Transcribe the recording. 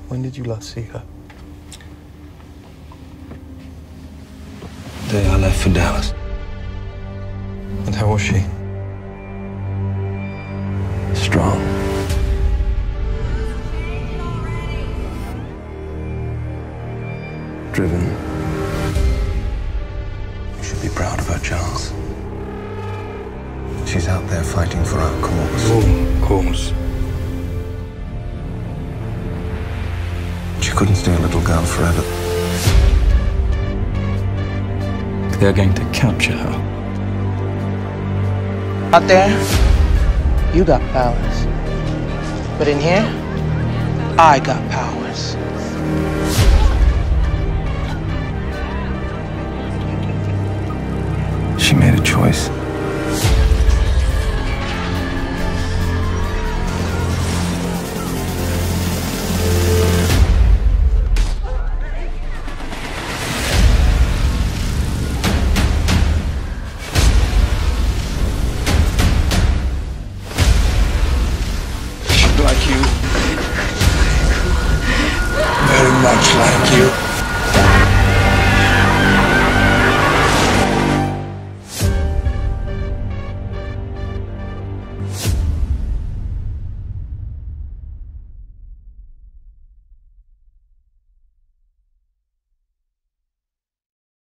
When did you last see her? The day I left for Dallas. And how was she? Strong. Driven. You should be proud of her, Charles. She's out there fighting for our cause. Your cause? She couldn't stay a little girl forever. They're going to capture her. Out there, you got powers. But in here, I got powers. She made a choice. Like you. Very much like you.